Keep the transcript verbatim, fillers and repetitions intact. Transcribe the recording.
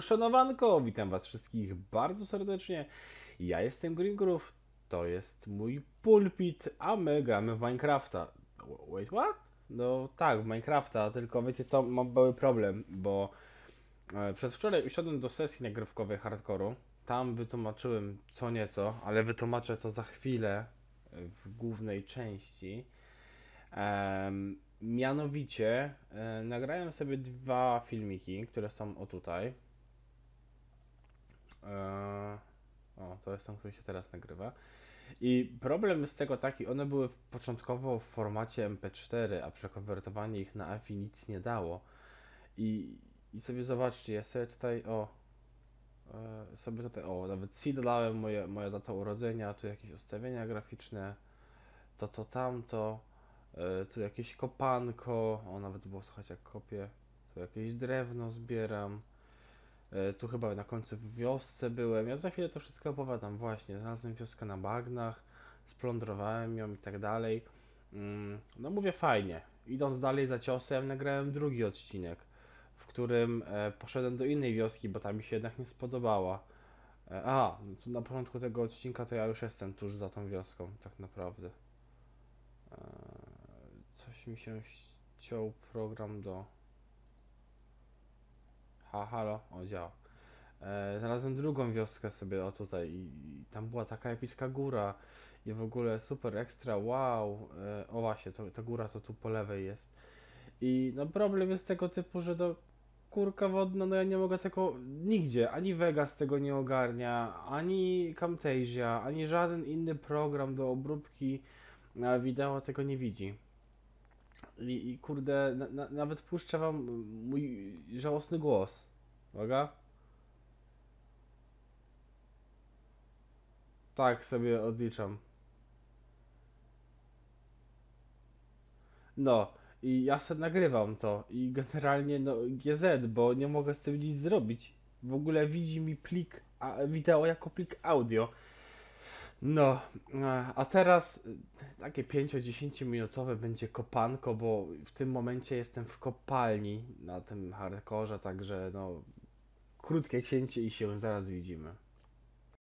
Uszanowanko, witam was wszystkich bardzo serdecznie. Ja jestem Green Groove, to jest mój pulpit, a my gramy w Minecrafta. Wait, what? No tak, w Minecrafta, tylko wiecie co, mam mały problem, bo e, przedwczoraj usiadłem do sesji nagrywkowej hardcore'u. Tam wytłumaczyłem co nieco, ale wytłumaczę to za chwilę e, w głównej części. Em, mianowicie e, nagrałem sobie dwa filmiki, które są o tutaj. E, o, to jest ten, który się teraz nagrywa. I problem jest tego taki, one były w- początkowo w formacie M P cztery, a przekonwertowanie ich na A V I nic nie dało. I, i sobie zobaczcie, ja sobie tutaj, o, e, sobie tutaj, o, nawet C dodałem, moje, moja data urodzenia, tu jakieś ustawienia graficzne, to, to, tamto, e, tu jakieś kopanko, o, nawet było słychać jak kopię, tu jakieś drewno zbieram. E, Tu chyba na końcu w wiosce byłem. Ja za chwilę to wszystko opowiadam. Właśnie, znalazłem wioskę na bagnach, splądrowałem ją i tak dalej. Mm, No mówię fajnie. Idąc dalej za ciosem, nagrałem drugi odcinek, w którym e, poszedłem do innej wioski, bo ta mi się jednak nie spodobała. E, a, no to na początku tego odcinka to ja już jestem tuż za tą wioską, tak naprawdę. E, Coś mi się ściął program do... Ha, halo, o działa. E, znalazłem drugą wioskę sobie o tutaj i, i tam była taka epicka góra i w ogóle super ekstra, wow. E, o właśnie, to, ta góra to tu po lewej jest. I no problem jest tego typu, że do kurka wodna, no ja nie mogę tego nigdzie, ani Vegas tego nie ogarnia, ani Camtasia, ani żaden inny program do obróbki e, wideo tego nie widzi. I, i kurde, na, na, nawet puszczę wam mój żałosny głos. Uwaga. Tak sobie odliczam. No, i ja sobie nagrywam to i generalnie no G Z, bo nie mogę z tym nic zrobić. W ogóle widzi mi plik a, wideo jako plik audio. No, e, a teraz e, takie pięć-dziesięć minutowe będzie kopanko, bo w tym momencie jestem w kopalni na tym hardkorze, także no krótkie cięcie i się zaraz widzimy.